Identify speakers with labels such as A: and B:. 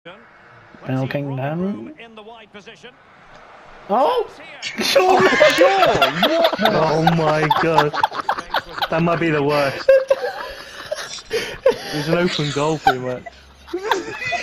A: Milking them.
B: In the wide position.
A: Oh!
C: Sean! What? Oh my god. That might be the worst. It was an open goal pretty much.